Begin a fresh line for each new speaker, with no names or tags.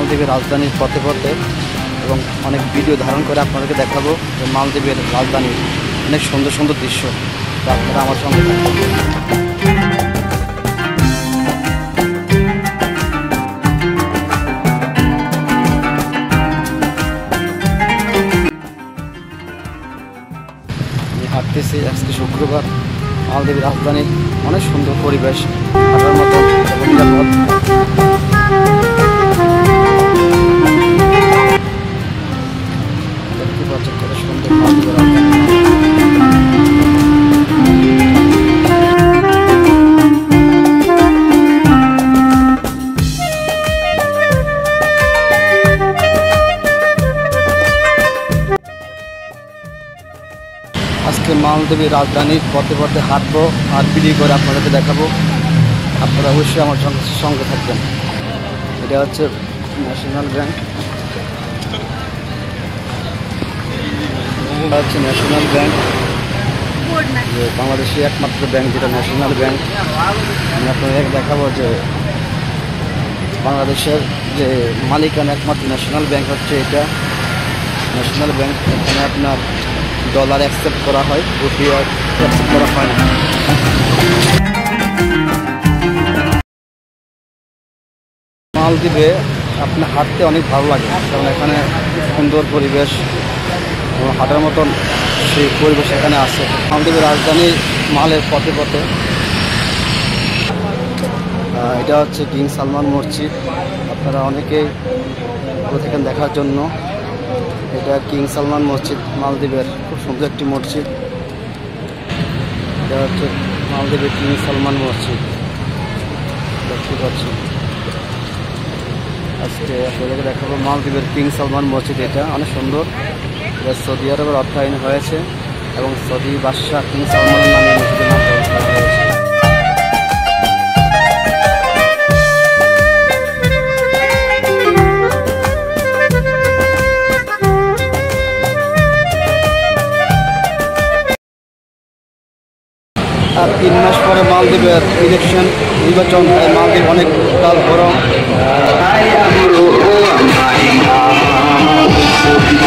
মালদ্বীপের রাজধানীর পথে পথে এবং অনেক ভিডিও ধারণ করে আপনাদেরকে দেখাবো যে মালদ্বীপের রাজধানীর অনেক সুন্দর সুন্দর দৃশ্য। আপনারা আমার সঙ্গে থাকবেন। হাঁটতেছি আজকে শুক্রবার। মালদ্বীপের রাজধানী অনেক সুন্দর পরিবেশ, হাঁটার মতো এবং নিরাপদ। দেখতে পাচ্ছেন কত সুন্দর মালদ্বীপের রাজধানী। আজকে মালদ্বীপের রাজধানীর পথে পথে হাঁটবো আর ভিডিও করে আপনাদেরকে দেখাবো। আপনারা অবশ্যই আমার সঙ্গে থাকবেন। এটা হচ্ছে ন্যাশনাল ব্যাংক, হচ্ছে ন্যাশনাল ব্যাংক, বাংলাদেশের একমাত্র ব্যাংক যেটা ন্যাশনাল ব্যাংক। আমি আপনাদের দেখাবো যে বাংলাদেশের যে মালিকানা একমাত্র ন্যাশনাল ব্যাংক হচ্ছে এটা ন্যাশনাল ব্যাংক। এখানে আপনার ডলার অ্যাকসেপ্ট করা হয়, রুপি অ্যাকসেপ্ট করা হয় না। মালদ্বীপে আপনার হাঁটতে অনেক ভালো লাগে, কারণ এখানে সুন্দর পরিবেশ এবং হাঁটার মতন সেই পরিবেশ এখানে আছে। মালদ্বীপের রাজধানী মালের পথে পথে। এটা হচ্ছে কিং সালমান মসজিদ। আপনারা অনেকেই থেকে দেখার জন্য। এটা কিং সালমান মসজিদ, মালদ্বীপের খুব সুন্দর একটি মসজিদ। এটা হচ্ছে মালদ্বীপের কিং সালমান মসজিদ, দেখতে পাচ্ছি। আজকে আপনাদেরকে দেখাবো মালদ্বীপের কিং সালমান মসজিদ। এটা অনেক সুন্দর, এটা সৌদি আরবের অর্থায়ন হয়েছে এবং সৌদি বাদশাহ কিং সালমানের নামে মসজিদের নাম করা হয়েছে। আর 3 মাস পরে মালদ্বীপের ইলেকশন নির্বাচন, মালদ্বীপ অনেক কাল গরম।